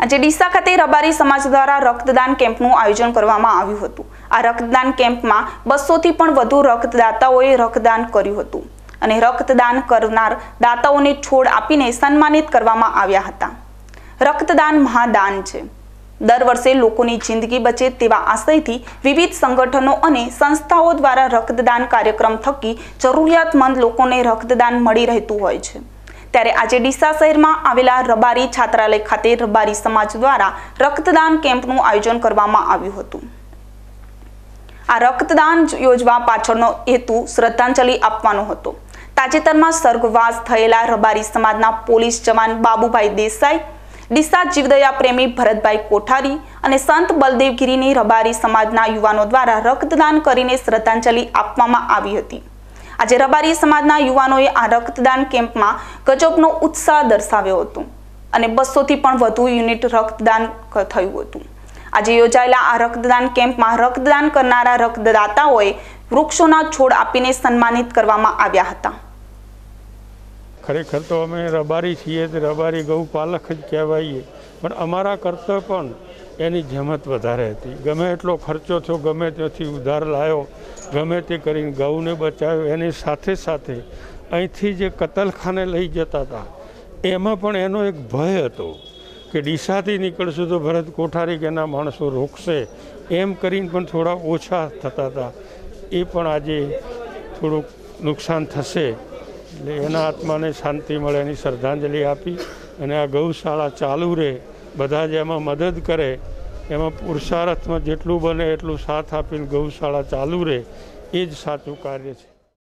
આજે ડીસા ખાતે રબારી સમાજ દ્વારા રક્તદાન કેમ્પનું આયોજન કરવામાં આવ્યું હતું। આ રક્તદાન કેમ્પમાં 200 થી પણ વધુ રક્તદાતાઓએ રક્તદાન કર્યું હતું અને રક્તદાન કરનાર દાતાઓને છોડ આપીને સન્માનિત કરવામાં આવ્યા હતા। રક્તદાન મહાદાન છે। દર વર્ષે લોકોની જિંદગી બચે તેવા આશયથી વિવિધ સંગઠનો અને સંસ્થાઓ દ્વારા રક્તદાન કાર્યક્રમ થકી જરૂરિયાતમંદ લોકોને રક્તદાન મળી રહેતું હોય છે। ત્યારે આજે ડીસા શહેરમાં આવેલા રબારી છાત્રાલય ખાતે રબારી સમાજ દ્વારા રક્તદાન કેમ્પનું આયોજન કરવામાં આવ્યું હતું। આ રક્તદાન યોજવા પાછળનો હેતુ શ્રદ્ધાંજલિ આપવાનો હતો। તાજેતરમાં સ્વર્ગવાસ થયેલા રબારી સમાજના પોલીસ જવાન બાબુભાઈ દેસાઈ, ડીસા જીવદયા પ્રેમી ભરતભાઈ કોઠારી અને સંત બલદેવગીરીની રબારી સમાજના યુવાનો દ્વારા રક્તદાન કરીને શ્રદ્ધાંજલિ આપવામાં આવી હતી। આજે રબારી સમાજના યુવાનોએ આ રક્તદાન કેમ્પમાં ગજબનો ઉત્સાહ દર્શાવ્યો હતો અને 200 થી પણ વધુ યુનિટ રક્તદાન થયું હતું। આજે યોજાયેલા આ રક્તદાન કેમ્પમાં રક્તદાન કરનારા રક્તદાતાઓએ વૃક્ષોના છોડ આપીને સન્માનિત કરવામાં આવ્યા હતા। ખરેખર તો અમે રબારી છીએ તો રબારી ગૌપાલક જ કહેવાઈએ, પણ અમારા કરતાં પણ એની જહેમત વધારે હતી। ગમે એટલો ખર્ચો થયો, ગમે ત્યાંથી ઉધાર લાવ્યો, ગમે તે કરીને ગૌને બચાવ્યો। એની સાથે સાથે અહીંથી જે કતલખાને લઈ જતા હતા એમાં પણ એનો એક ભય હતો કે ડીસાથી નીકળશું તો ભરત કોઠારી કે એના માણસો રોકશે, એમ કરીને પણ થોડા ઓછા થતા હતા। એ પણ આજે થોડુંક નુકસાન થશે એટલે એના આત્માને શાંતિ મળે એની શ્રદ્ધાંજલિ આપી અને આ ગૌશાળા ચાલુ રહે, બધા જ એમાં મદદ કરે, એમાં પુરુષાર્થમાં જેટલું બને એટલું સાથ આપીને ગૌશાળા ચાલુ રહે, એ જ સાચું કાર્ય છે।